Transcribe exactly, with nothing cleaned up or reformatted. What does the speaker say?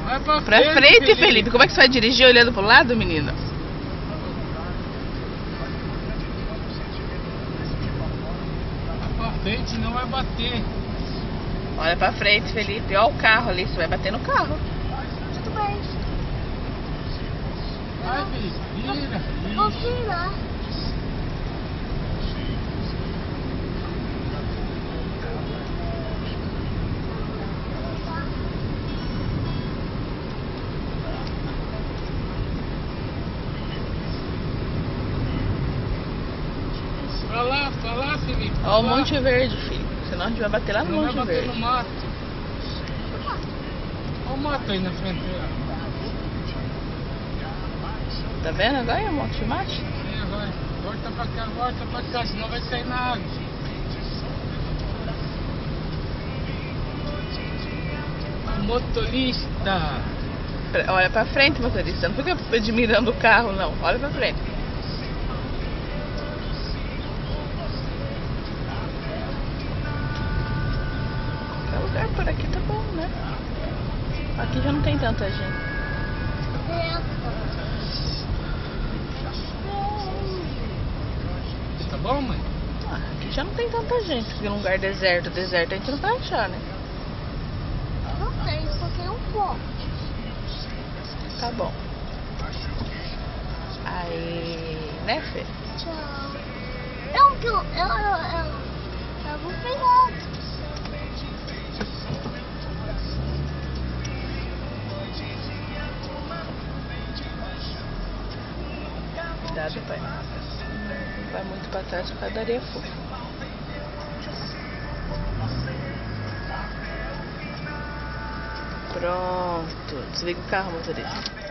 Vai pra, Pra frente, frente, Felipe. Felipe. Como é que você vai dirigir olhando pro lado, menino? Vai pra frente, não vai bater. Olha pra frente, Felipe. Olha o carro ali. Você vai bater no carro. Tudo bem. Vai, Felipe, vira. Vou Isso. virar. Pra lá, pra lá, Felipe. Olha o pra lá. Monte Verde, filho. Senão a gente vai bater lá no Não vai Monte bater Verde. no mato. Olha o mato aí na frente. Tá vendo agora? É um monte de macho. Sim, agora. Volta pra cá, volta pra cá, senão vai cair na água. Motorista. Pra- Olha pra frente, motorista. Não fica admirando o carro, não. Olha pra frente. Qualquer lugar por aqui tá bom, né? Aqui já não tem tanta gente. Tá bom, mãe? Ah, aqui já não tem tanta gente. Porque num lugar deserto, deserto a gente não vai achar, né? Não tem, só tem um pouco. Tá bom. Aí, né, Fê? Tchau. Eu, eu, eu, eu, eu, eu vou pegar. Cuidado, pai. Não vai muito pra trás por causa da areia fofa. Pronto. Desliga o carro, motorista.